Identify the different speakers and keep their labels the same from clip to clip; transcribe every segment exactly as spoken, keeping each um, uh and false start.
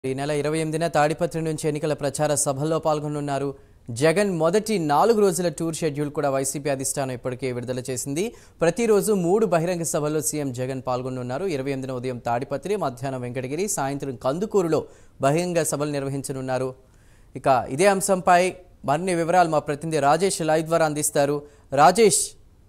Speaker 1: ఈ నెల ఇరవై ఎనిమిదిన తాడిపత్రి నుంచి ఎన్నికల ప్రచార సభల్లో పాల్గొనున్నారు. జగన్ మొదటి నాలుగు రోజుల టూర్ షెడ్యూల్ కూడా వైసీపీ అధిష్టానం ఇప్పటికే విడుదల చేసింది. ప్రతిరోజు మూడు బహిరంగ సభల్లో సీఎం జగన్ పాల్గొనున్నారు. ఇరవై ఎనిమిదిన ఉదయం తాడిపత్రి, మధ్యాహ్నం వెంకటగిరి, సాయంత్రం కందుకూరులో బహిరంగ సభలు నిర్వహించనున్నారు. ఇక ఇదే అంశంపై మరిన్ని వివరాలు మా ప్రతినిధి రాజేష్ లైవ్ ద్వారా అందిస్తారు. రాజేష్,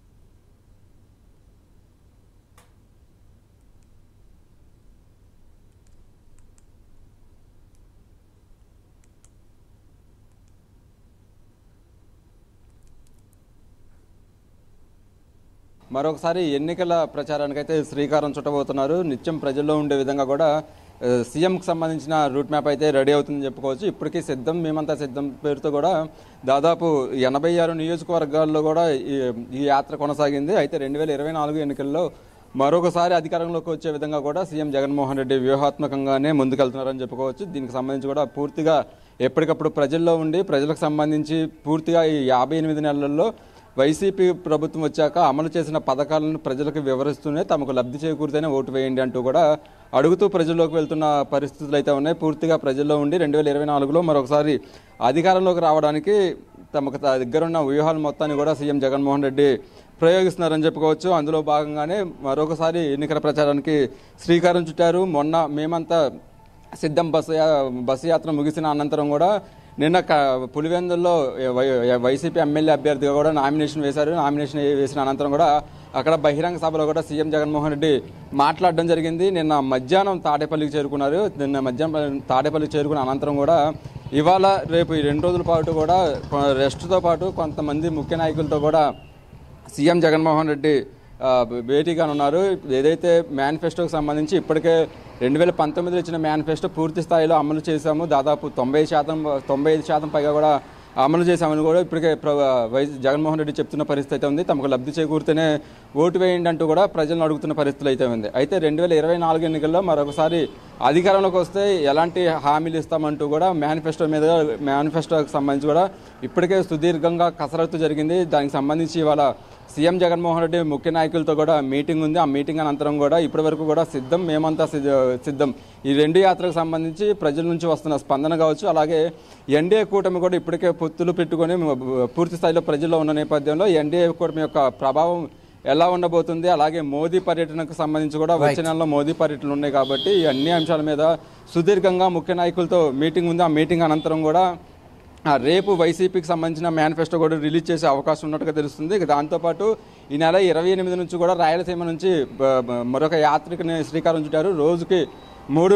Speaker 2: మరొకసారి ఎన్నికల ప్రచారానికి అయితే శ్రీకారం చుట్టబోతున్నారు. నిత్యం ప్రజల్లో ఉండే విధంగా కూడా సీఎంకి సంబంధించిన రూట్ మ్యాప్ అయితే రెడీ అవుతుందని చెప్పుకోవచ్చు. ఇప్పటికీ సిద్ధం మేమంతా సిద్ధం పేరుతో కూడా దాదాపు ఎనభై ఆరు నియోజకవర్గాల్లో కూడా ఈ యాత్ర కొనసాగింది. అయితే రెండు వేల ఇరవై నాలుగు ఎన్నికల్లో మరొకసారి అధికారంలోకి వచ్చే విధంగా కూడా సీఎం జగన్మోహన్ రెడ్డి వ్యూహాత్మకంగానే ముందుకెళ్తున్నారని చెప్పుకోవచ్చు. దీనికి సంబంధించి కూడా పూర్తిగా ఎప్పటికప్పుడు ప్రజల్లో ఉండి ప్రజలకు సంబంధించి పూర్తిగా ఈ యాభై ఎనిమిది నెలల్లో వైసీపీ ప్రభుత్వం వచ్చాక అమలు చేసిన పథకాలను ప్రజలకు వివరిస్తూనే తమకు లబ్ధి చేకూరితేనే ఓటు వేయండి అంటూ కూడా అడుగుతూ ప్రజల్లోకి వెళ్తున్న పరిస్థితులు అయితే ఉన్నాయి. పూర్తిగా ప్రజల్లో ఉండి రెండు వేల ఇరవై నాలుగులో మరొకసారి అధికారంలోకి రావడానికి తమకు దగ్గరున్న వ్యూహాల మొత్తాన్ని కూడా సీఎం జగన్మోహన్ రెడ్డి ప్రయోగిస్తున్నారని చెప్పుకోవచ్చు. అందులో భాగంగానే మరొకసారి ఎన్నికల ప్రచారానికి శ్రీకారం చుట్టారు. మొన్న మేమంతా సిద్ధం బస్సు బస్సు యాత్ర ముగిసిన అనంతరం కూడా నిన్న పులివెందుల్లో వైసీపీ ఎమ్మెల్యే అభ్యర్థిగా కూడా నామినేషన్ వేశారు. నామినేషన్ వేసిన అనంతరం కూడా అక్కడ బహిరంగ సభలో కూడా సీఎం జగన్మోహన్ రెడ్డి మాట్లాడడం జరిగింది. నిన్న మధ్యాహ్నం తాడేపల్లికి చేరుకున్నారు. నిన్న మధ్యాహ్నం తాడేపల్లికి చేరుకున్న అనంతరం కూడా ఇవాళ రేపు ఈ రెండు రోజుల పాటు కూడా రెస్ట్తో పాటు కొంతమంది ముఖ్య నాయకులతో కూడా సీఎం జగన్మోహన్ రెడ్డి భేటీగా ఉన్నారు. ఏదైతే మేనిఫెస్టోకి సంబంధించి ఇప్పటికే రెండు వేల పంతొమ్మిదిలో ఇచ్చిన మేనిఫెస్టో పూర్తి స్థాయిలో అమలు చేశాము. దాదాపు తొంభై శాతం తొంభై ఐదు శాతం పైగా కూడా అమలు చేశామని కూడా ఇప్పటికే వైఎస్ జగన్మోహన్ రెడ్డి చెప్తున్న పరిస్థితి అయితే ఉంది. తమకు లబ్ధి చేకూరితేనే ఓటు వేయండి అంటూ కూడా ప్రజలను అడుగుతున్న పరిస్థితులు అయితే ఉంది. అయితే రెండు వేల ఇరవై నాలుగు ఎన్నికల్లో మరొకసారి అధికారంలోకి వస్తే ఎలాంటి హామీలు ఇస్తామంటూ కూడా మేనిఫెస్టో మీద మేనిఫెస్టోకి సంబంధించి కూడా ఇప్పటికే సుదీర్ఘంగా కసరత్తు జరిగింది. దానికి సంబంధించి ఇవాళ సీఎం జగన్మోహన్ రెడ్డి ముఖ్య నాయకులతో కూడా మీటింగ్ ఉంది. ఆ మీటింగ్ అనంతరం కూడా ఇప్పటి వరకు కూడా సిద్ధం మేమంతా సిద్ధం ఈ రెండు యాత్రకు సంబంధించి ప్రజల నుంచి వస్తున్న స్పందన కావచ్చు, అలాగే ఎన్డీఏ కూటమి కూడా ఇప్పటికే పొత్తులు పెట్టుకొని పూర్తి స్థాయిలో ప్రజల్లో ఉన్న నేపథ్యంలో ఎన్డీఏ కూటమి యొక్క ప్రభావం ఎలా ఉండబోతుంది, అలాగే మోదీ పర్యటనకు సంబంధించి కూడా వచ్చే నెలలో మోదీ పర్యటనలు ఉన్నాయి కాబట్టి ఈ అన్ని అంశాల మీద సుదీర్ఘంగా ముఖ్య నాయకులతో మీటింగ్ ఉంది. ఆ మీటింగ్ అనంతరం కూడా రేపు వైసీపీకి సంబంధించిన మేనిఫెస్టో కూడా రిలీజ్ చేసే అవకాశం ఉన్నట్టుగా తెలుస్తుంది. దాంతోపాటు ఈ నెల ఇరవై ఎనిమిది నుంచి కూడా రాయలసీమ నుంచి మరొక యాత్రికని శ్రీకారం చుట్టారు. రోజుకి మూడు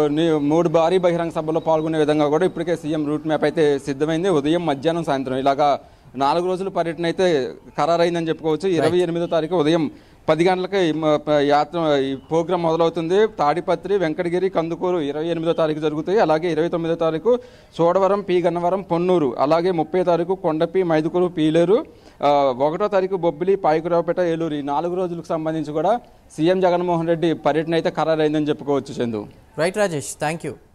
Speaker 2: మూడు భారీ బహిరంగ సభలో పాల్గొనే విధంగా కూడా ఇప్పటికే సీఎం రూట్ మ్యాప్ అయితే సిద్ధమైంది. ఉదయం, మధ్యాహ్నం, సాయంత్రం ఇలాగా నాలుగు రోజుల పర్యటన అయితే ఖరారైందని చెప్పుకోవచ్చు. ఇరవై ఎనిమిదో తారీఖు ఉదయం పది గంటలకి యాత్ర ఈ ప్రోగ్రాం మొదలవుతుంది. తాడిపత్రి, వెంకటగిరి, కందుకూరు ఇరవై ఎనిమిదో తారీఖు జరుగుతాయి. అలాగే ఇరవై తొమ్మిదో తారీఖు చోడవరం, పి గన్నవరం, పొన్నూరు, అలాగే ముప్పై తారీఖు కొండపి, మైదుకూరు, పీలేరు, ఒకటో తారీఖు బొబ్బిలి, పాయకురావుపేట, ఏలూరు ఈ నాలుగు రోజులకు సంబంధించి కూడా సీఎం జగన్మోహన్ రెడ్డి పర్యటన అయితే ఖరారైందని చెప్పుకోవచ్చు. Chandu.
Speaker 1: Right Rajesh, thank you.